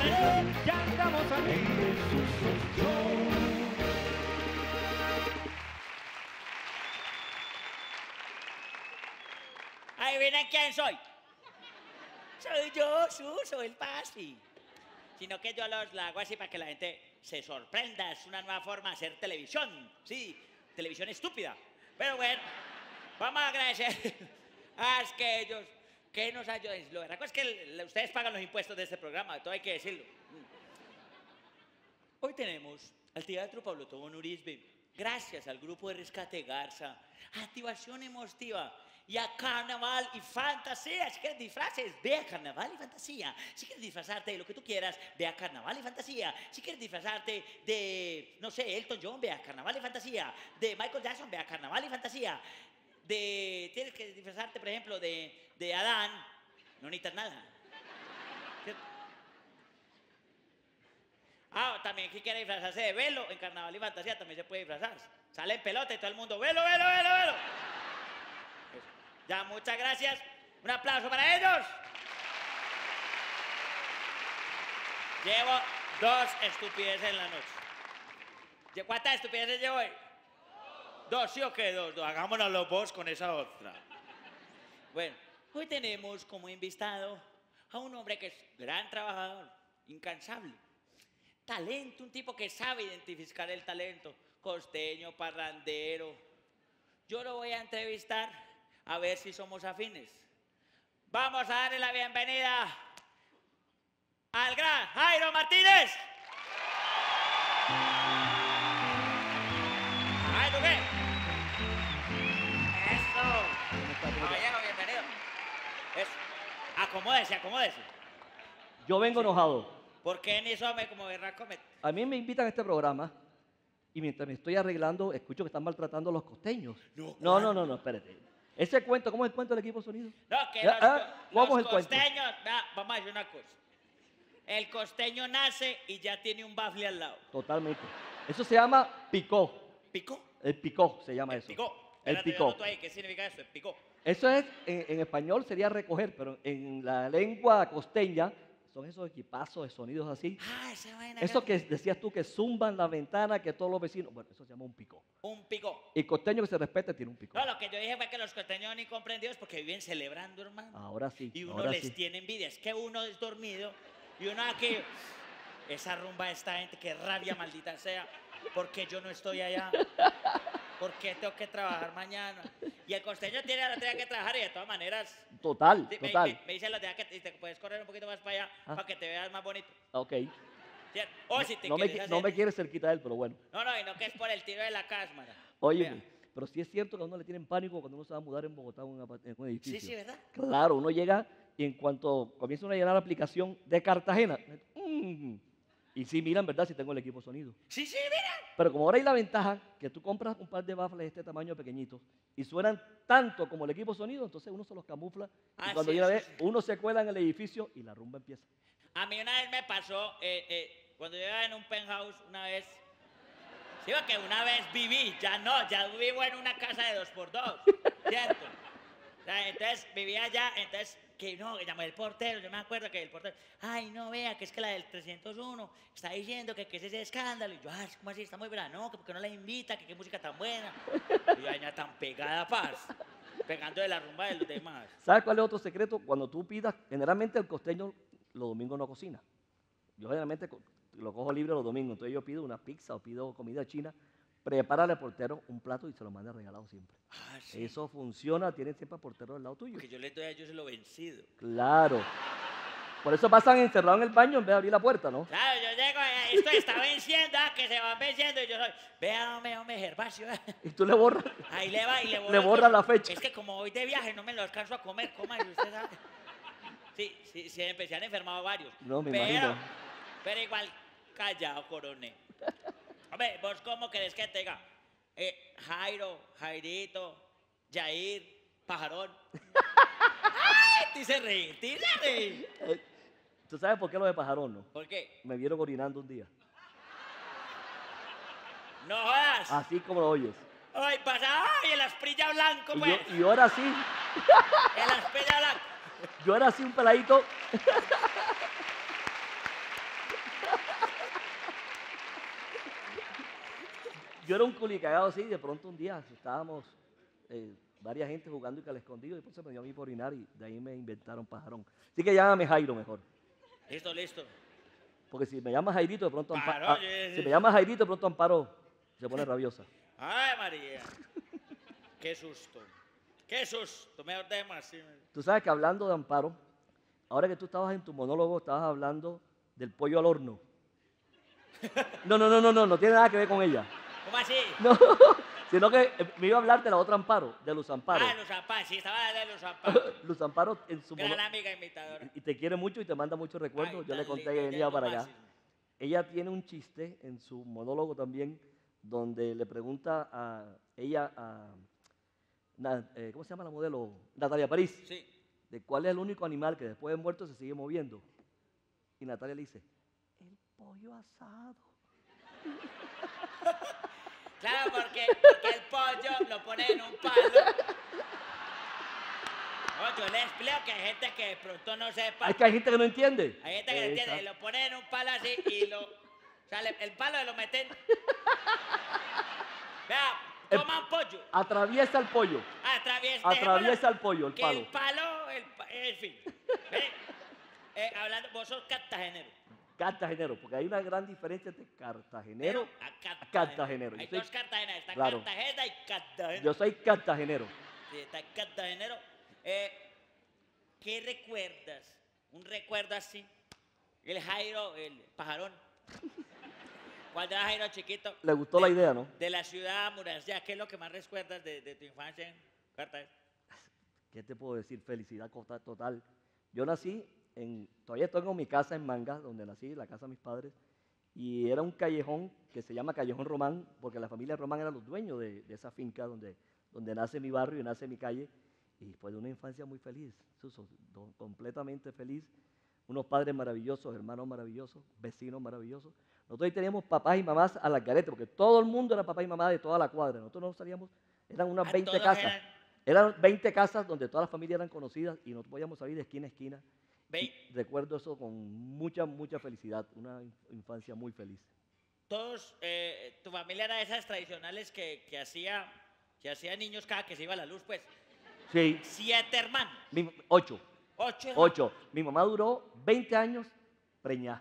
Ya estamos aquí. ¿Adivinen quién soy? Soy yo, Suso, el Pasi. Sino que yo los la hago así para que la gente se sorprenda. Es una nueva forma de hacer televisión. Sí, televisión estúpida. Pero bueno, vamos a agradecer a aquellos que nos ayuden. Lo verdad es que ustedes pagan los impuestos de este programa, todo hay que decirlo. Hoy tenemos al Teatro Pablo Tobón Uribe, gracias al Grupo de Rescate Garza, Activación Emotiva y a Carnaval y Fantasía. Si quieres disfraces, ve a Carnaval y Fantasía. Si quieres disfrazarte de lo que tú quieras, ve a Carnaval y Fantasía. Si quieres disfrazarte de, no sé, Elton John, ve a Carnaval y Fantasía. De Michael Jackson, ve a Carnaval y Fantasía. Tienes que disfrazarte, por ejemplo, de Adán, no necesitas nada. ¿Cierto? También si quiere disfrazarse de Velo, en Carnaval y Fantasía también se puede disfrazar. Sale en pelota y todo el mundo, Velo, Velo, Velo, Velo. Eso. Ya, muchas gracias. Un aplauso para ellos. Llevo 2 estupideces en la noche. ¿Cuántas estupideces llevo hoy? 2, ¿sí o qué? 2. Hagámonos los vos con esa otra. Bueno, hoy tenemos como invitado a un hombre que es gran trabajador, incansable. Talento, un tipo que sabe identificar el talento. Costeño, parrandero. Yo lo voy a entrevistar a ver si somos afines. Vamos a darle la bienvenida al gran Jairo Martínez. ¿Jairo qué? Eso. Caballero, bienvenido. Eso. Acomódese, acomódese. Yo vengo enojado. ¿Por qué ni eso me como berraco me... A mí me invitan a este programa y mientras me estoy arreglando, escucho que están maltratando a los costeños. No, espérate. Ese cuento, ¿cómo es el cuento del equipo sonido? No, que ¿Cómo los es el cuento? costeños... Vamos a decir una cosa. El costeño nace y ya tiene un bafle al lado. Totalmente. Eso se llama picó. ¿Picó? El picó se llama El eso. picó. El Espérate, picó. yo anoto ahí, ¿qué significa eso? El picó. Eso es, en español sería recoger, pero en la lengua costeña son esos equipazos de sonidos así. Esa vaina. Eso que decías tú que zumban la ventana, que todos los vecinos. Bueno, eso se llama un picó. Un picó. Y costeño que se respete tiene un picó. No, lo que yo dije fue que los costeños ni comprendidos porque viven celebrando, hermano. Ahora sí. Y uno ahora les sí. tiene envidia. Es que uno es dormido y uno aquí. Esa rumba de esta gente, que rabia maldita sea. Porque yo no estoy allá. Porque tengo que trabajar mañana. Y el costeño tiene la tarea que trabajar y de todas maneras. Total, Sí, total. me dice la tarea que te puedes correr un poquito más para allá para que te veas más bonito. Ok. ¿Cierto? O si te No quieres hacer... me quiere cerquita de él, pero bueno. No, y no que es por el tiro de la cámara. Oye, Vea. pero sí es cierto que a uno le tienen pánico cuando uno se va a mudar en Bogotá en un edificio. Sí, ¿verdad? Claro, uno llega y en cuanto comienza uno a llenar la aplicación de Cartagena, y sí miran, ¿verdad? Si tengo el equipo sonido. Sí, mira. Pero como ahora hay la ventaja que tú compras un par de baffles de este tamaño pequeñitos y suenan tanto como el equipo sonido, entonces uno se los camufla y cuando sí, llega a sí, ver, uno se cuela en el edificio y la rumba empieza. A mí una vez me pasó, cuando yo iba en un penthouse, una vez, sí, que una vez viví, ya vivo en una casa de 2x2, ¿cierto? O sea, entonces vivía allá, entonces, que llamé el portero, yo me acuerdo que el portero, ay, no, vea, que es que la del 301 está diciendo que es ese escándalo, y yo, ¿cómo así? Está muy buena, no, que porque no la invita, que qué música tan buena, y yo, ya tan pegada, paz, pegando de la rumba de los demás. ¿Sabes cuál es otro secreto? Cuando tú pidas, generalmente el costeño los domingos no cocina. Yo generalmente lo cojo libre los domingos, entonces yo pido una pizza o pido comida china, prepárale al portero un plato y se lo manda regalado siempre. Sí. Eso funciona, tienen siempre al portero al lado tuyo. Porque yo le doy a ellos lo vencido. Claro. Por eso pasan encerrados en el baño en vez de abrir la puerta, ¿no? Claro, yo llego, esto está venciendo, que se van venciendo, y yo soy, vea, hombre, Gervasio. Y tú le borras. Ahí le va y le borro. Le borras la fecha. Es que como voy de viaje no me lo alcanzo a comer, coma, y usted sabe. Sí, siempre se han enfermado varios. No, me imagino. Pero igual, callado, coronel. Hombre, ¿vos cómo querés que te diga? Jairo, Jairito, Jair, Pajarón. ¡Ay! Te hice reír. ¿Tú sabes por qué lo de pajarón, no? ¿Por qué? Me vieron orinando un día. No jodas. Así como lo oyes. Ay, pasa, ay, el asprilla blanco, pues. Y yo era así. El asprilla blanco. Yo era así un peladito. Yo era un culicagado así, de pronto un día estábamos varias gente jugando y que al escondido, y después se me dio a mí por orinar y de ahí me inventaron pajarón. Así que llámame Jairo mejor. Listo, listo. Porque si me llamas Jairito, de pronto Pajarón, si me llamas Jairito, de pronto Amparo se pone rabiosa. Ay, María. Qué susto. Qué susto. Mejor déjeme así. Tú sabes que hablando de Amparo, ahora que tú estabas en tu monólogo, estabas hablando del pollo al horno. No tiene nada que ver con ella. ¿Cómo así? No, sino que me iba a hablar de la otra Amparo, de Luz Amparo. Ah, Luz Amparo. Sí, estaba hablando de Luz Amparo. Luz Amparo en su Gran monólogo. amiga imitadora. Y te quiere mucho y te manda muchos recuerdos. Ay, Yo le tan conté linda, que ella venía es lo para acá. máximo. Ella tiene un chiste en su monólogo también, donde le pregunta a ella, ¿cómo se llama la modelo? Natalia París, Sí. de cuál es el único animal que después de muerto se sigue moviendo. Y Natalia le dice, el pollo asado. Claro, porque el pollo lo pone en un palo. No, yo le explico que hay gente que de pronto no sepa. Es que hay gente que no entiende. Hay gente que no entiende, Exacto. lo pone en un palo así y lo. O sea, el palo lo meten. Vea, toma un pollo. Atraviesa el pollo. Atraviesa el pollo, el que palo. el palo, en fin. Ve, hablando, vos sos cartagenero. Cartagenero, porque hay una gran diferencia entre cartagenero A cartagenero. Hay Yo soy- dos Cartagenas, está claro. Cartagena y Cartagena. Yo soy cartagenero. Sí, está Cartagenero. ¿Qué recuerdas? Un recuerdo así. El Jairo, el pajarón. Cuando era Jairo chiquito. Le gustó la idea, ¿no? De la ciudad amurallada. ¿Qué es lo que más recuerdas de tu infancia en Cartagena? ¿Qué te puedo decir? Felicidad total. Yo nací todavía tengo mi casa en Manga, donde nací, la casa de mis padres, y era un callejón que se llama Callejón Román, porque la familia Román era los dueños de esa finca donde nace mi barrio y nace mi calle, y fue de una infancia muy feliz, Suso, completamente feliz, unos padres maravillosos, hermanos maravillosos, vecinos maravillosos. Nosotros ahí teníamos papás y mamás a las garetas, porque todo el mundo era papá y mamá de toda la cuadra. Nosotros no salíamos, eran unas 20 todos casas. Eran 20 casas donde todas las familias eran conocidas y nosotros podíamos salir de esquina a esquina. Y recuerdo eso con mucha, mucha felicidad, una infancia muy feliz. Todos, tu familia era de esas tradicionales que hacía niños cada que se iba la luz, pues. Sí, 7 hermanos. 8. 8 hermanos. 8. Mi mamá duró 20 años preñada.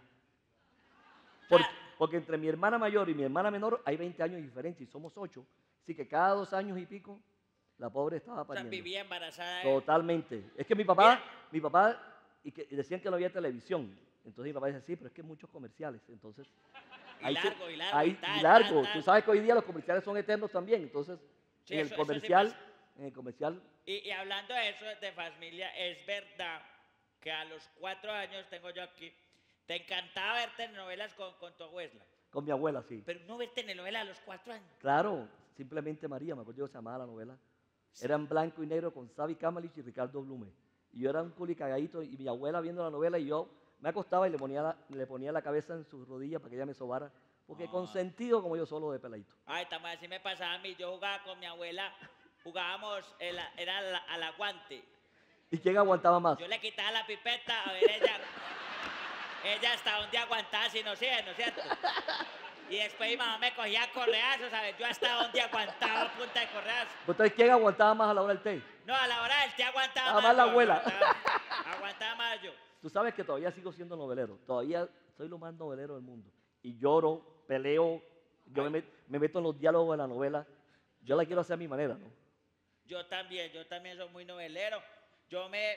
Porque entre mi hermana mayor y mi hermana menor hay 20 años de diferencia y somos 8. Así que cada 2 años y pico, la pobre estaba O sea, pariendo. vivía embarazada. Totalmente. Es que mi papá, y decían que no había televisión. Entonces mi papá dice, sí, pero es que hay muchos comerciales. Entonces, Y largo, y largo, ahí- y tal, y largo. tal, tal. Tú sabes que hoy día los comerciales son eternos también. Entonces, Sí, en el eso sí comercial, pasa. en el comercial, Y hablando de eso, de familia, es verdad que a los 4 años, tengo yo aquí, te encantaba ver telenovelas con tu abuela. con mi abuela, sí. Pero no ver telenovelas a los 4 años. Claro, simplemente María, me acuerdo yo que se llamaba la novela. Era en blanco y negro con Sabi Kamalich y Ricardo Blume. Y yo era un culicagadito y mi abuela viendo la novela y yo me acostaba y le ponía la cabeza en sus rodillas para que ella me sobara. Porque consentido como yo solo de peladito. Ay, también así me pasaba a mí. Yo jugaba con mi abuela, jugábamos, al aguante. ¿Y quién aguantaba más? Yo le quitaba la pipeta, a ver ella hasta donde aguantaba, si no sé, ¿no es cierto? Y después mi mamá me cogía correazos, ¿sabes? Yo hasta donde aguantaba a punta de correazos. Entonces, ¿quién aguantaba más a la hora del té? No, a la hora del té aguantaba Ah, más más la yo, abuela. Aguantaba más yo. Tú sabes que todavía sigo siendo novelero. Todavía soy lo más novelero del mundo. Y lloro, peleo, yo me meto en los diálogos de la novela. Yo la quiero hacer a mi manera, ¿no? Yo también soy muy novelero. Yo me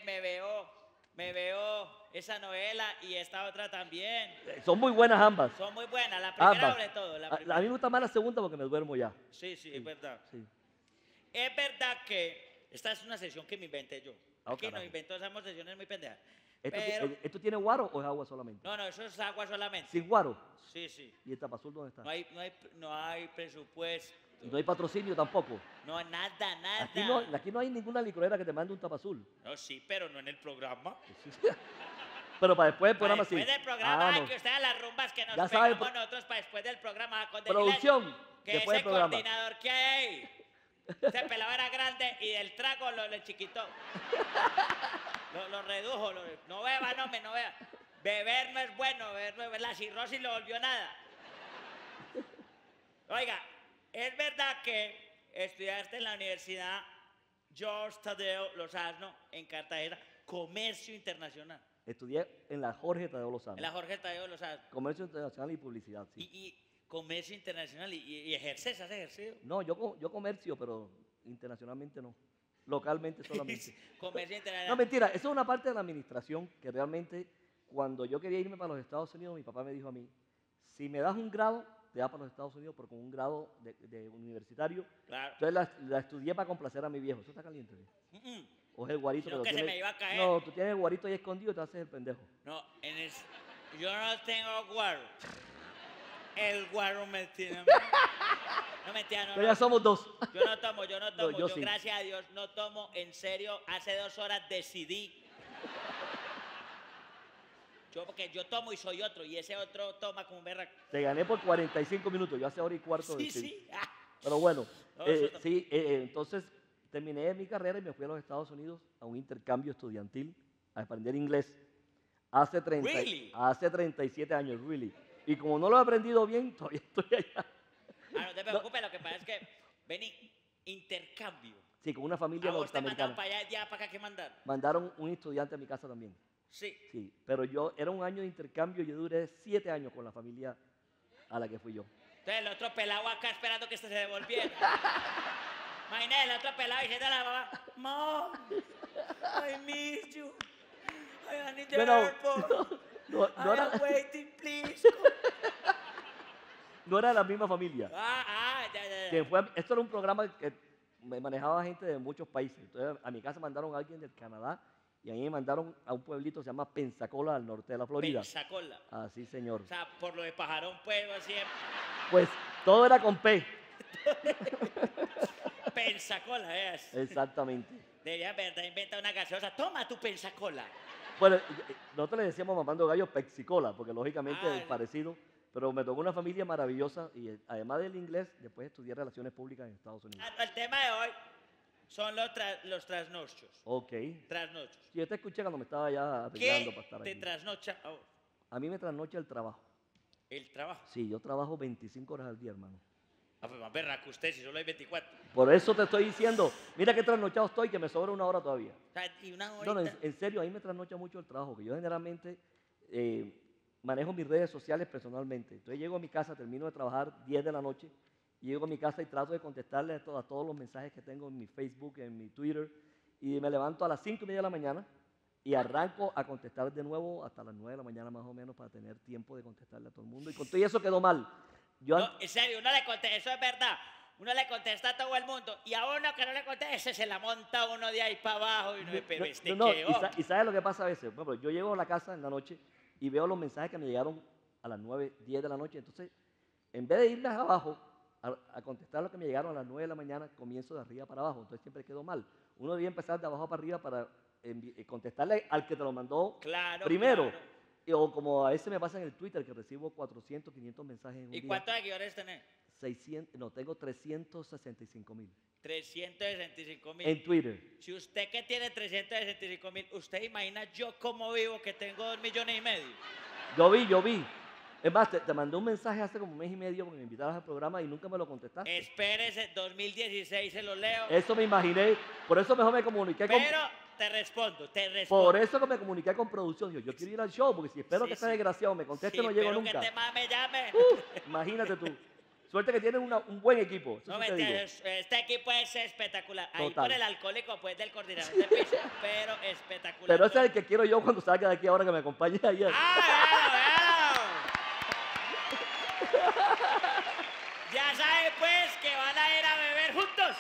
veo esa novela y esta otra también. Son muy buenas ambas. Son muy buenas. La primera Ambas. sobre todo. La A primera. mí me gusta más la segunda porque me duermo ya. Sí, es verdad. Sí. Es verdad que esta es una sesión que me inventé yo. Ah, Aquí nos carajo. inventó, hacemos sesiones muy pendejas. ¿Esto, Pero, ¿Esto tiene guaro o es agua solamente? no, eso es agua solamente. Sin guaro. Sí. ¿Y el tapazul dónde está? No hay presupuesto. Y no hay patrocinio tampoco. No, nada. Aquí no hay ninguna licorera que te mande un tapazul. No, sí, pero no en el programa. Pero para después del programa Después sí. del programa, Ah, no. que ustedes las rumbas que nos Ya sabe, pegamos nosotros para después del programa. Con Producción, que después del ese programa. coordinador que hay ahí, ese pelado era grande y del trago lo chiquitó. Lo redujo. No beba, no beba. Beber no es bueno, la cirrosis lo volvió nada. Oiga, ¿Es verdad que estudiaste en la Universidad George Tadeo Lozano en Cartagena, Comercio Internacional? Estudié en la Jorge Tadeo En Lozano. la Jorge Tadeo Lozano. Comercio internacional y publicidad, sí. Y Comercio Internacional, y ejerces, has ejercido. No, yo comercio, pero internacionalmente no. Localmente solamente. Comercio No, Internacional. mentira, eso es una parte de la administración que realmente cuando yo quería irme para los Estados Unidos, mi papá me dijo a mí, si me das un grado, te vas para los Estados Unidos, pero con un grado de universitario. Claro. Entonces la estudié para complacer a mi viejo. Eso está caliente. ¿Sí? O es el guarito Yo lo que se tienes- me iba a caer. No, tú tienes el guarito ahí escondido y te haces el pendejo. No, yo no tengo guaro. El guaro me tiene a mí. No, mentira, no. Pero ya somos dos. Yo no tomo. No, yo yo sí. gracias a Dios no tomo. En serio, hace 2 horas decidí. Porque yo tomo y soy otro, y ese otro toma como un berraco. Te gané por 45 minutos. Yo hace hora y cuarto. Sí, decidí. sí. Ah. Pero bueno, No, eso está- sí, entonces terminé mi carrera y me fui a los Estados Unidos a un intercambio estudiantil a aprender inglés hace, Really? hace 37 años, really. Y como no lo he aprendido bien, todavía estoy allá. No te preocupes, lo que pasa es que, vení, intercambio. Sí, con una familia ¿A vos te mandaron norteamericana. para allá, ya para acá que mandar? Mandaron un estudiante a mi casa también. Sí. Sí, pero era un año de intercambio y yo duré 7 años con la familia a la que fui yo. Entonces el otro pelado acá esperando que este se devolviera. Imagínate el otro pelado diciendo a la mamá, Mom, I miss you. I need the Bueno, airport. no I era, am waiting, please. no era la misma familia. Ya. Esto era un programa que me manejaba gente de muchos países. Entonces a mi casa mandaron a alguien del Canadá y a mí me mandaron a un pueblito que se llama Pensacola, al norte de la Florida. Pensacola. Así, señor. O sea, por lo de pajarón, pues, así Pues todo era con P. Pensacola, es. Exactamente. Debería verdad inventar una gaseosa. Toma tu Pensacola. Bueno, nosotros le decíamos mamando gallo Pexicola, porque lógicamente Ah, es parecido. Pero me tocó una familia maravillosa y además del inglés, después estudié Relaciones Públicas en Estados Unidos. El tema de hoy son los trasnochos. Ok. Trasnochos. Sí, yo te escuché cuando me estaba ya arreglando para estar ¿Qué te aquí. trasnocha a vos? A mí me trasnocha el trabajo. El trabajo. Sí, yo trabajo 25 horas al día, hermano. Ah, pues más berraco usted, si solo hay 24. Por eso te estoy diciendo, mira qué trasnochado estoy, que me sobra 1 hora todavía. O sea, y una No, no, horita. en serio, a mí me trasnocha mucho el trabajo, que yo generalmente manejo mis redes sociales personalmente. Entonces llego a mi casa, termino de trabajar 10 de la noche, y llego a mi casa y trato de contestarle a todos los mensajes que tengo en mi Facebook, en mi Twitter, y me levanto a las 5:30 de la mañana y arranco a contestar de nuevo hasta las 9 de la mañana más o menos para tener tiempo de contestarle a todo el mundo. Y con todo eso quedó mal. Yo No, en serio, uno le contesta, eso es verdad. Uno le contesta a todo el mundo y a uno que no le conteste se la monta uno de ahí para abajo y uno dice, pero este qué hombre. y ¿sabes lo que pasa a veces? Por ejemplo, yo llego a la casa en la noche y veo los mensajes que me llegaron a las 9, 10 de la noche. Entonces, en vez de irles abajo a contestar lo que me llegaron a las 9 de la mañana, comienzo de arriba para abajo. Entonces siempre quedo mal. Uno debía empezar de abajo para arriba para contestarle al que te lo mandó Claro, primero. claro. O como a veces me pasa en el Twitter, que recibo 400, 500 mensajes en un ¿Y día. cuántos seguidores tenés? 600, no, tengo 365,000 365,000. en Twitter. Si usted que tiene 365,000, ¿usted imagina yo cómo vivo que tengo 2,5 millones? Yo vi. Es más, te mandé un mensaje hace como 1 mes y medio porque me invitaras al programa y nunca me lo contestaste. Espérese, 2016 se lo leo. Eso me imaginé. Por eso mejor me comuniqué con... Pero te respondo. Por eso que me comuniqué con producción. Yo quiero ir al show porque si espero Sí, que ese sí. desgraciado me conteste Sí, no llego pero nunca. que te mame, llame. Imagínate tú. Suerte que tienes un buen equipo. Eso No, sí te digo. este equipo es espectacular. Ahí Total. por el alcohólico, pues, del coordinador de piso, pero espectacular. Pero ese es el que quiero yo cuando salga de aquí ahora que me acompañe ayer. ¡Ah, véalo! Ya saben, pues, que van a ir a beber juntos.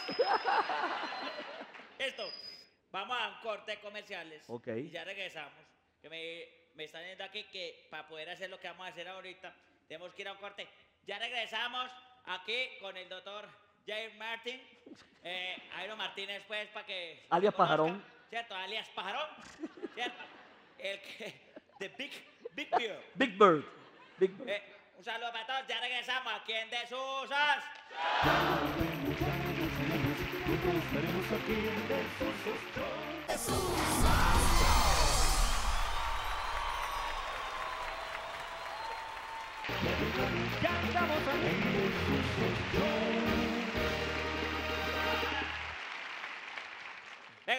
Esto. Vamos a un corte de comerciales. Ok. Y ya regresamos. Que me están diciendo aquí que para poder hacer lo que vamos a hacer ahorita, tenemos que ir a un corte. Ya regresamos aquí con el doctor Jair Martin. Jairo Martínez, pues, para que... Alias lo conozcan, Pajarón. ¿Cierto? Alias Pajarón. ¿Cierto? El que... The Big Beard. Big Bird. Big Bird. Un saludo para todos. Ya regresamos aquí en Desusas. Estaremos aquí en Desusos Show. Ya estamos aquí en Desusos Show.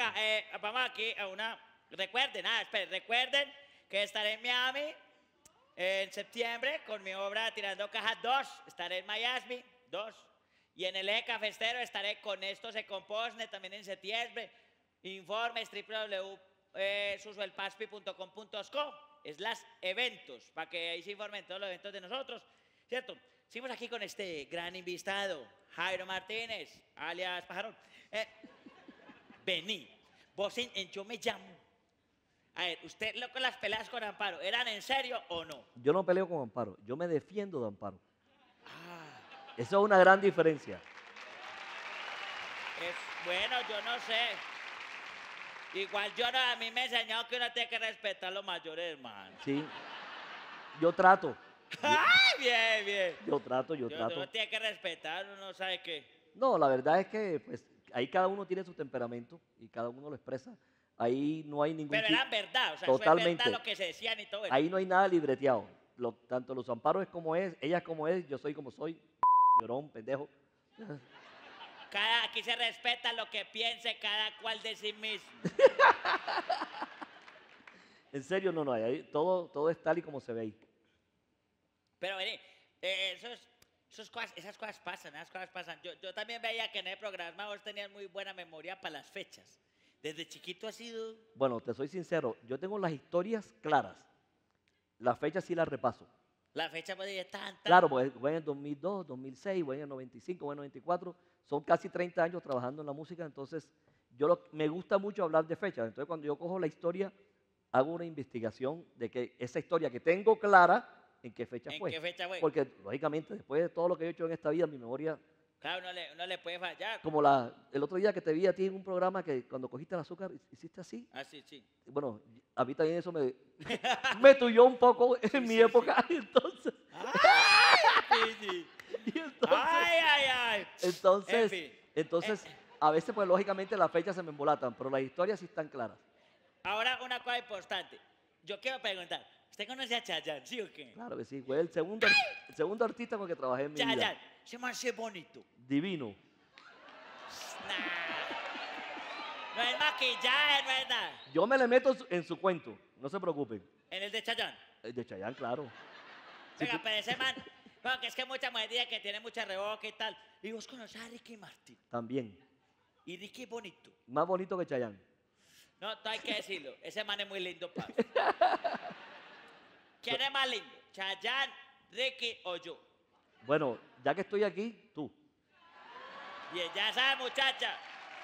Venga, vamos aquí a una... Recuerden, esperen, recuerden que estaré en Miami en septiembre con mi obra Tirando Caja 2. Estaré en Miami, 2. Y en el Eje Cafestero estaré con Esto se compone también en septiembre. Informes www.susuelpaspi.com.co/eventos para que ahí se informen todos los eventos de nosotros, ¿cierto? Seguimos aquí con este gran invitado, Jairo Martínez, alias Pajarón. Vení, vos en Yo Me Llamo. A ver, usted con las peleas con Amparo, ¿eran en serio o no? Yo no peleo con Amparo, yo me defiendo de Amparo. Ah, Eso es una gran diferencia. bueno, yo no sé. Igual yo no, a mí me enseñó que uno tiene que respetar a los mayores, hermano. Sí. Yo trato. ¡Ay, bien, bien! Yo trato. Uno tiene que respetar, uno sabe que... No, la verdad es que pues ahí cada uno tiene su temperamento y cada uno lo expresa. Ahí no hay ningún Pero tipo- eran verdad, o sea, Totalmente. eso es verdad lo que se decían y todo eso. Ahí no hay nada libreteado. Tanto los Amparos es como es, ella es como es, yo soy como soy, llorón, pendejo. Aquí se respeta lo que piense cada cual de sí mismo. En serio, no hay. Todo es tal y como se ve ahí. Pero vení, esas cosas pasan. Yo también veía que en el programa vos tenías muy buena memoria para las fechas. Desde chiquito has sido... Bueno, te soy sincero, yo tengo las historias claras. Las fechas sí las repaso. La fecha pues de tanta... Claro, pues voy en el 2002, 2006, voy en el 95, voy en el 94. Son casi 30 años trabajando en la música, entonces me gusta mucho hablar de fechas. Entonces cuando yo cojo la historia, hago una investigación de que esa historia que tengo clara, ¿en qué fecha ¿En fue? qué fecha fue? Porque lógicamente después de todo lo que he hecho en esta vida, mi memoria, Claro, uno le puede fallar. como el otro día que te vi a ti en un programa que cuando cogiste el azúcar hiciste así. Ah, sí, sí. Bueno, a mí también eso me tuyó un poco en mi sí, época, y entonces... Sí, sí. Y entonces, Ay. entonces, En fin. entonces a veces, pues lógicamente las fechas se me embolatan, pero las historias sí están claras. Ahora una cosa importante. Yo quiero preguntar, ¿usted conoce a Chayanne, sí o qué? Claro que sí, fue el segundo artista con el que trabajé en mi vida. Chayanne, ese man sí es bonito. Divino. Nah. No es maquillaje, no es nada. Yo me le meto en su cuento, no se preocupen. En el de Chayanne. El de Chayanne, claro. Si Venga, tú- pero ese man, bueno, que es que mucha mujer dice que tiene mucha reboca y tal. Y vos conoces a Ricky Martin. También. Y Ricky es bonito. Más bonito que Chayanne. No hay que decirlo. Ese man es muy lindo, pa. ¿Quién es más lindo? ¿Chayanne, Ricky o yo? Bueno, ya que estoy aquí, tú. Bien, ya sabe, muchacha.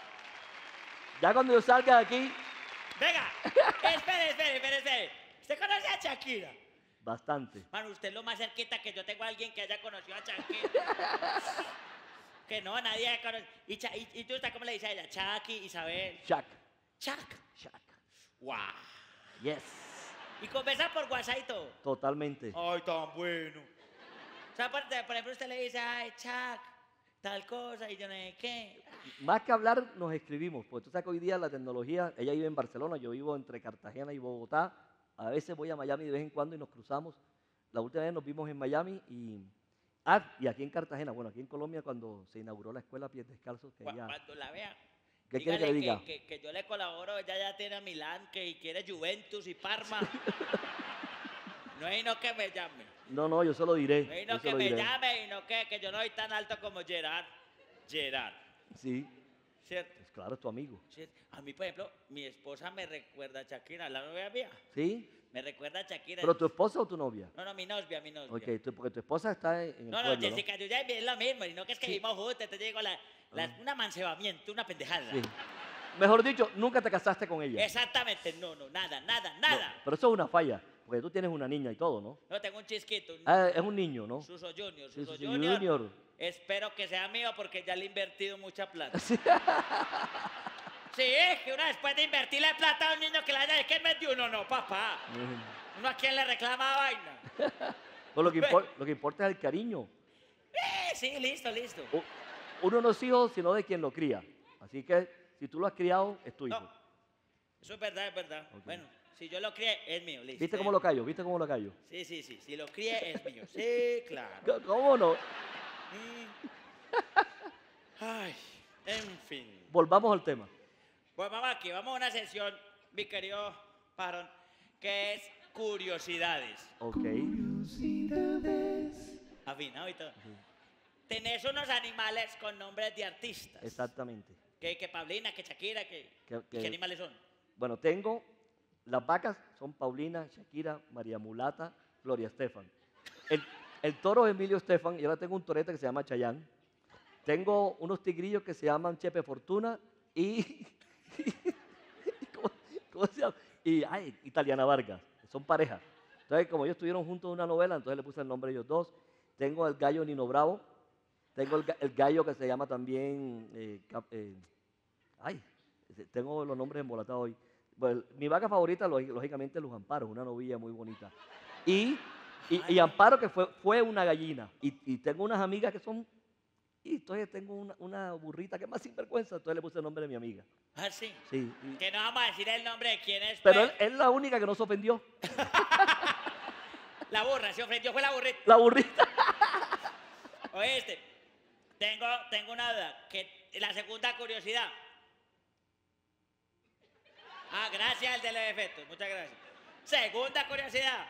Ya cuando yo salga de aquí, Venga, espere. ¿Usted conoce a Shakira? bastante. Mano, usted es lo más cerquita que yo tengo a alguien que haya conocido a Shakira. Que no, nadie conoce. ¿Y tú, cómo le dices a ella? Chucky, Isabel. Shaq. Chuck. Shaq. Wow. Yes. Y conversa por WhatsApp y todo. Totalmente. Ay, tan bueno. O sea, por ejemplo, usted le dice, ay, Chuck, tal cosa, y yo no sé qué. Más que hablar, nos escribimos. Porque tú sabes que hoy día la tecnología, ella vive en Barcelona, yo vivo entre Cartagena y Bogotá. A veces voy a Miami de vez en cuando y nos cruzamos. La última vez nos vimos en Miami y aquí en Cartagena, bueno, aquí en Colombia cuando se inauguró la escuela Pies Descalzos, que ella... Cuando la vea. ¿Qué quiere que le diga? Que yo le colaboro, ella ya tiene a Milán, que quiere Juventus y Parma. No hay no que me llame. No, yo se lo diré. No hay yo no se que lo me diré. llame y no que yo no soy tan alto como Gerard. Sí, ¿Cierto? pues claro, es tu amigo. ¿Cierto? A mí, por ejemplo, mi esposa me recuerda a Shakira, la novia mía. ¿Sí? Me recuerda a Shakira. ¿Pero tu esposa o tu novia? No, mi novia. Ok, porque tu esposa está en el No, pueblo, Jessica, yo ya es lo mismo, y no que es que Sí. vivimos juntos, entonces yo digo un amancebamiento, una pendejada. Sí. Mejor dicho, nunca te casaste con ella. Exactamente, no, nada. No, pero eso es una falla, porque tú tienes una niña y todo, ¿no? No, tengo un chisquito, Es un niño, ¿no? Suso Junior, Sí, Suso sí, Junior. Junior. Espero que sea mío porque ya le he invertido mucha plata. Sí. Sí, que uno después de invertirle plata a un niño que le haya de que me dio uno, no, papá. Uno a quién le reclama vaina. Pues lo que importa es el cariño. Sí, listo. Uno no es hijo, sino de quien lo cría. Así que si tú lo has criado, es tu hijo. No, eso es verdad. Ok. Bueno, si yo lo crié, es mío, listo. ¿Viste cómo lo callo? ¿Viste cómo lo callo? Sí, si lo crié, es mío. Sí, claro. ¿Cómo no? Ay, en fin. Volvamos al tema. Pues vamos aquí, vamos a una sesión, mi querido Parón, que es curiosidades. Ok. Afinado y todo. Tenés unos animales con nombres de artistas. Exactamente. Que Paulina, que Shakira, ¿qué animales son? Bueno, tengo, las vacas son Paulina, Shakira, María Mulata, Gloria Estefan. El toro es Emilio Estefan y ahora tengo un torete que se llama Chayán. Tengo unos tigrillos que se llaman Chepe Fortuna y... ¿cómo se llama? Y Italiana Vargas, son pareja. Entonces, como ellos estuvieron juntos en una novela, entonces le puse el nombre de ellos dos. Tengo el gallo Nino Bravo. Tengo el gallo que se llama también... tengo los nombres embolatados hoy. Bueno, mi vaca favorita, lógicamente, es Luz Amparo, una novilla muy bonita. Y Amparo, que fue una gallina. Y tengo unas amigas que son... Y entonces tengo una burrita que es más sinvergüenza, entonces le puse el nombre de mi amiga. Ah, sí. Sí. Que no vamos a decir el nombre de quién es. Pero pues. es la única que no se ofendió. La burra, se ofendió, fue la burrita. La burrita. Oíste, tengo una duda. La segunda curiosidad. Ah, gracias al de los efectos, muchas gracias. Segunda curiosidad.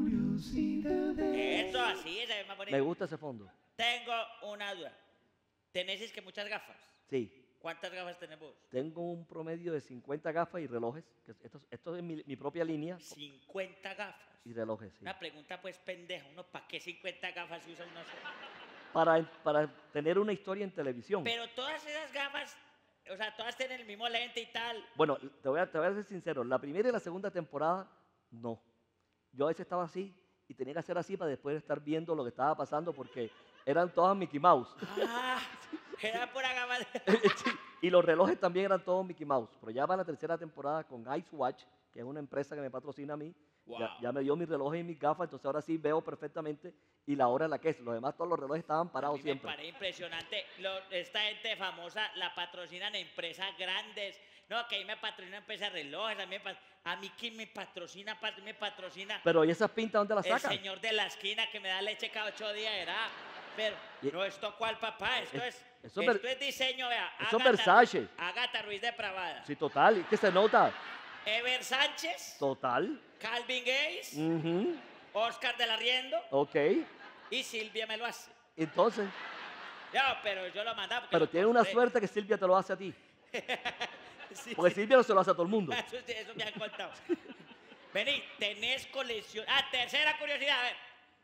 Esto así, esa es más bonita. Me gusta ese fondo. Tengo una duda. ¿Tenés que muchas gafas? Sí. ¿Cuántas gafas tenés vos? Tengo un promedio de 50 gafas y relojes. Esto es mi propia línea. 50 gafas. Y relojes, sí. Una pregunta pues pendeja. ¿Uno para qué 50 gafas si usa una sola? Para tener una historia en televisión. Pero todas esas gafas, o sea, todas tienen el mismo lente y tal. Bueno, te voy a ser sincero. La primera y la segunda temporada, no. Yo a veces estaba así y tenía que hacer así para después estar viendo lo que estaba pasando porque eran todas Mickey Mouse. Ah, era pura gama de... Sí, y los relojes también eran todos Mickey Mouse. Pero ya va la tercera temporada con Ice Watch, que es una empresa que me patrocina a mí. Wow. Ya me dio mis relojes y mis gafas, entonces ahora sí veo perfectamente y la hora en la que es. Los demás, todos los relojes estaban parados siempre. Me parece impresionante. Esta gente famosa la patrocinan empresas grandes. No, que ahí me patrocina empresas de relojes. A mí quien me patrocina, me patrocina. Pero ¿y esas pintas dónde las el sacan? señor de la esquina que me da leche cada 8 días, era. Pero no, esto cuál, papá, esto es diseño, vea. Eso es Versace. Agatha Ruiz de Pravada. Sí, total, ¿y qué se nota? Ever Sánchez. Total. Calvin Gates. Ujú. Oscar del Arriendo. Ok. Y Silvia me lo hace. Entonces, Ya, pero yo lo mandaba. pero tiene una suerte que Silvia te lo hace a ti. Sí, Porque sí. Silvia no se lo hace a todo el mundo. Eso me han contado. Vení, tenés colección. Ah, tercera curiosidad, a ver.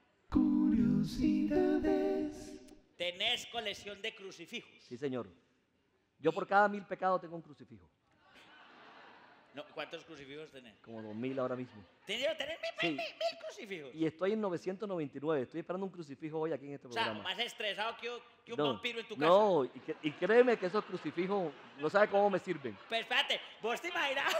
Tenés colección de crucifijos. Sí, señor. Yo por cada 1000 pecados tengo un crucifijo. No, ¿cuántos crucifijos tenés? Como 2000 ahora mismo. ¿Tenés Sí. mil crucifijos? Y estoy en 999. Estoy esperando un crucifijo hoy aquí en este O sea, programa. más estresado que un No, vampiro en tu casa. no, y créeme que esos crucifijos no sabe cómo me sirven. Pues espérate, vos te imaginas.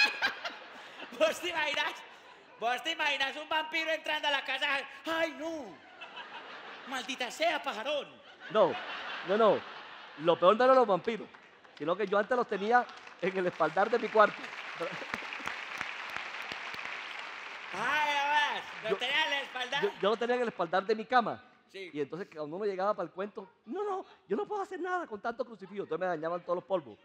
Vos te imaginas un vampiro entrando a la casa. ¡Ay, no! ¡Maldita sea, pajarón! No. Lo peor no eran los vampiros, sino que yo antes los tenía en el espaldar de mi cuarto. ¡Ay, además! ¿Lo tenías en la espalda? Yo lo tenía en el espaldar de mi cama. Sí. Y entonces cuando uno llegaba para el cuento, no, yo no puedo hacer nada con tanto crucifijo. Entonces me dañaban todos los polvos.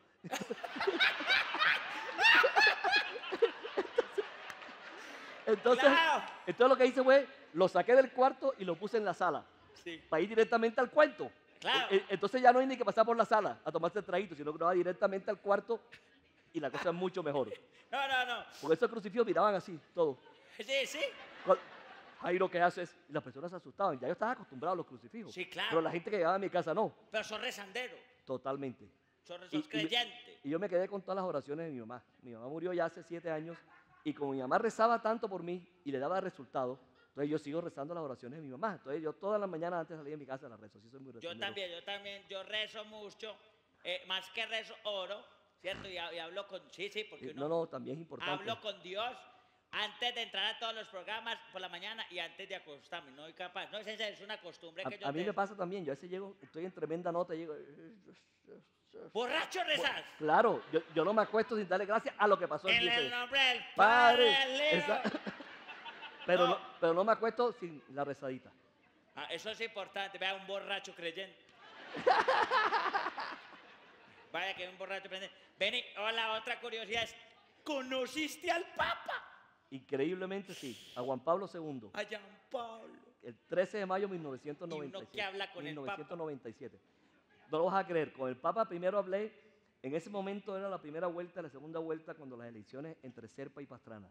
Entonces Claro. lo que hice fue, lo saqué del cuarto y lo puse en la sala. Sí. Para ir directamente al cuento. Claro. Entonces ya no hay ni que pasar por la sala a tomarse el traguito, sino que uno va directamente al cuarto y la cosa es mucho mejor. No. Porque esos crucifijos miraban así, todo. Sí. Jairo, ¿qué haces? Y las personas se asustaban. Ya yo estaba acostumbrado a los crucifijos. Sí, claro. Pero la gente que llegaba a mi casa no. Pero sos rezandero, Totalmente. sos Y- creyente. Y yo me quedé con todas las oraciones de mi mamá. Mi mamá murió ya hace 7 años y como mi mamá rezaba tanto por mí y le daba resultados, entonces yo sigo rezando las oraciones de mi mamá. Entonces yo todas las mañanas antes de salir de mi casa las rezo. Sí, soy muy Yo rezandero. también, yo rezo mucho, más que rezo, oro, ¿cierto? Y hablo con, sí, porque uno No, también es importante. hablo con Dios antes de entrar a todos los programas por la mañana y antes de acostarme, no soy capaz, no, es una costumbre que yo A mí me tengo. pasa también. Yo a veces llego, estoy en tremenda nota y llego... ¿Borracho rezas? Claro, yo no me acuesto sin darle gracias a lo que pasó En día el ese. nombre del Padre. Padre, del Hijo. No. Pero no me acuesto sin la rezadita. Ah, eso es importante, vea, un borracho creyente. Vaya que un borracho prende. Vení, hola, otra curiosidad es, ¿conociste al Papa? Increíblemente sí, a Juan Pablo II, A Jean Pablo. el 13 de mayo de Y uno 1997. que habla con el Papa. 1997. No lo vas a creer, con el Papa primero hablé, en ese momento era la primera vuelta, la segunda vuelta, cuando las elecciones entre Serpa y Pastrana.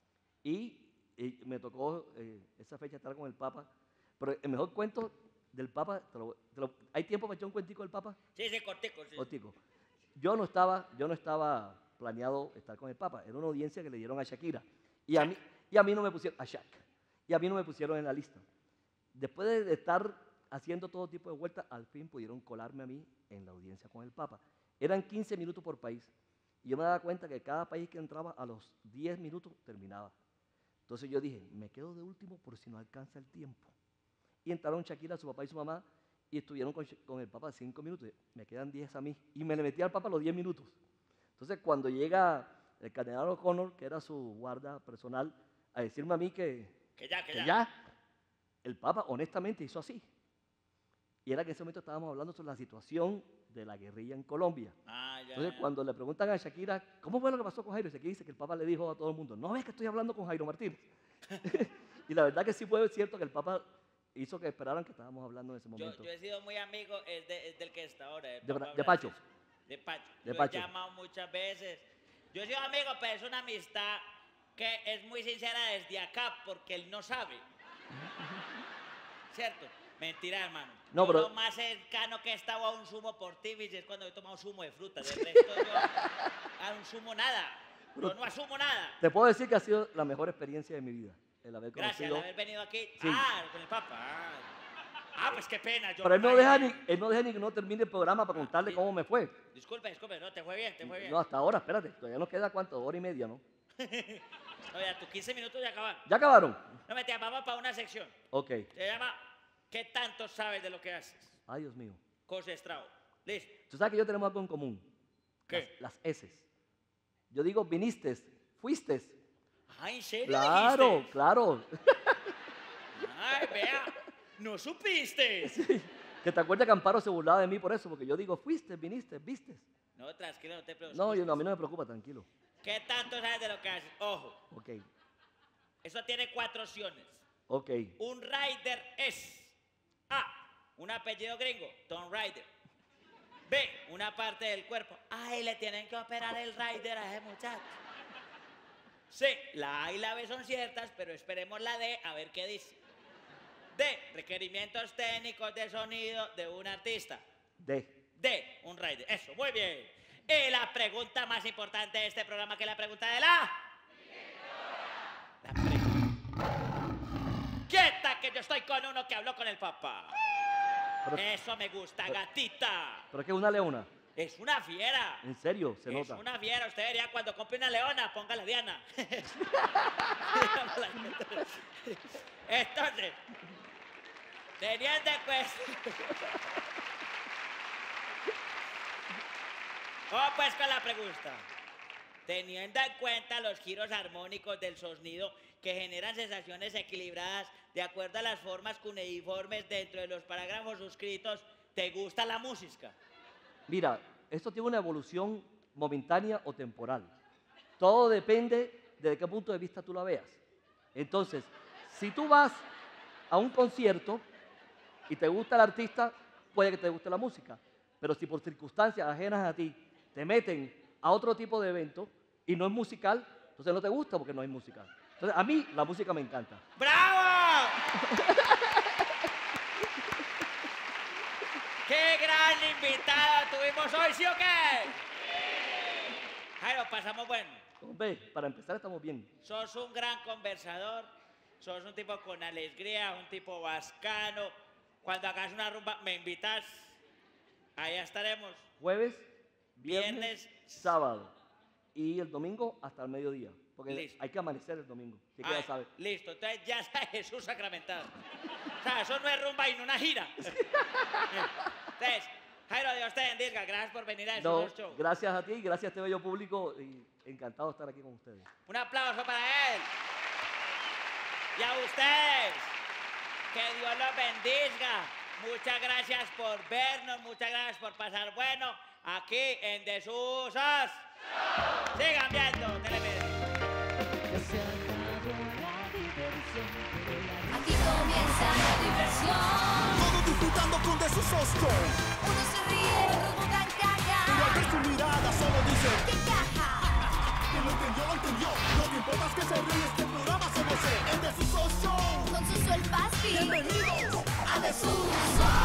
Y me tocó esa fecha estar con el Papa. Pero el mejor cuento del Papa, ¿hay tiempo para echar un cuentico del Papa? Sí, sí, cortico, sí. Cortico. Yo no estaba planeado estar con el Papa, era una audiencia que le dieron a Shakira. Y a mí no me pusieron, a Shak, y a mí no me pusieron en la lista. Después de estar haciendo todo tipo de vueltas, al fin pudieron colarme a mí en la audiencia con el Papa. Eran 15 minutos por país. Y yo me daba cuenta que cada país que entraba a los 10 minutos terminaba. Entonces yo dije, me quedo de último por si no alcanza el tiempo. Y entraron Shakira, su papá y su mamá, y estuvieron con el Papa 5 minutos. Me quedan 10 a mí. Y me le metí al Papa los 10 minutos. Entonces cuando llega el cardenal O'Connor, que era su guarda personal, a decirme a mí que ya, el Papa honestamente hizo así. Y era que en ese momento estábamos hablando sobre la situación de la guerrilla en Colombia. Ah, ya. Entonces, cuando le preguntan a Shakira, ¿cómo fue lo que pasó con Jairo? Shakira dice que el Papa le dijo a todo el mundo, no ves que estoy hablando con Jairo Martínez. Y la verdad que sí fue cierto que el Papa hizo que esperaran que estábamos hablando en ese momento. Yo he sido muy amigo, es del que está ahora. De Pacho. De Pacho. De Yo Pacho. he llamado muchas veces. Yo he sido amigo, pero es una amistad que es muy sincera desde acá, porque él no sabe. ¿Cierto? Mentira, hermano. No, Yo pero- lo más cercano que he estado a un zumo por Tivis es cuando he tomado zumo de fruta. De resto yo a un zumo nada. Yo no asumo nada. Te puedo decir que ha sido la mejor experiencia de mi vida, el haber Gracias conocido. de haber venido aquí. Sí. Ah, con el Papa. Pues qué pena. Yo Pero él no imagino- deja ni que no termine el programa para contarle cómo me fue. Disculpe, no, te fue bien, te fue bien. No, hasta ahora, espérate, todavía nos queda ¿cuánto? Hora y media, ¿no? No, ya tus 15 minutos ya acabaron. ¿Ya acabaron? No, me vamos para una sección. Ok. Se llama ¿Qué tanto sabes de lo que haces? Ay, Dios mío. José Estrado. Listo. Tú sabes que yo tenemos algo en común. ¿Qué? Las S. Yo digo viniste, fuiste. Ay, ¿en serio Claro, dijiste? claro. Ay, vea, no supiste. Sí. Que te acuerdas que Amparo se burlaba de mí por eso, porque yo digo fuiste, viniste, vistes. No, tranquilo, no te preocupes. No, a mí no me preocupa, tranquilo. ¿Qué tanto sabes de lo que haces? Ojo, Ok, eso tiene 4 opciones. ok. Un rider es A, un apellido gringo, Tom Rider. B, una parte del cuerpo. Ay, le tienen que operar el rider a ese muchacho. C, la A y la B son ciertas, pero esperemos la D a ver qué dice. D, requerimientos técnicos de sonido de un artista. D. D, un rider. Eso, muy bien. Y la pregunta más importante de este programa, que es la pregunta de la... La pregunta. Quieta, que yo estoy con uno que habló con el papá. Pero, Eso me gusta, gatita. pero es que es una leona. Es una fiera. En serio, se Es nota. una fiera. Usted vería cuando compre una leona, póngale Diana. Entonces, teniendo en cuenta... pues con la pregunta. Teniendo en cuenta los giros armónicos del sonido que generan sensaciones equilibradas de acuerdo a las formas cuneiformes dentro de los parágrafos suscritos, ¿te gusta la música? Mira, esto tiene una evolución momentánea o temporal. Todo depende de qué punto de vista tú la veas. Entonces, si tú vas a un concierto y te gusta el artista, puede que te guste la música. Pero si por circunstancias ajenas a ti te meten a otro tipo de evento y no es musical, entonces no te gusta porque no es musical. Entonces, a mí la música me encanta. ¡Bravo! ¡Qué gran invitado tuvimos hoy, sí o qué! Jairo, pasamos bueno. Hombre, para empezar estamos bien. Sos un gran conversador, sos un tipo con alegría, un tipo bacano. Cuando hagas una rumba, me invitas. Allá estaremos. Jueves, viernes, Viernes. sábado. Y el domingo hasta el mediodía. Porque Listo. hay que amanecer el domingo. Así que ya Ay, sabes. listo, entonces ya está Jesús sacramentado. O sea, eso no es rumba y no una gira. Entonces, Jairo, Dios te bendiga. Gracias por venir a No, este show. gracias a ti, gracias a este bello público y encantado de estar aquí con ustedes. Un aplauso para él. Y a ustedes. Que Dios los bendiga. Muchas gracias por vernos, muchas gracias por pasar bueno. aquí en Desusas. Sigan viendo Televidente. Aquí comienza la diversión. Todos disfrutando con Desusos Show. Uno se ríe, otros botan Pero al ver caca. su mirada solo dice ¡Qué caja! que lo entendió, lo entendió. Lo que importa es que se ríe. Este programa somos el Desusos Show. Con Suso el Paspi. Bienvenidos A Desusos.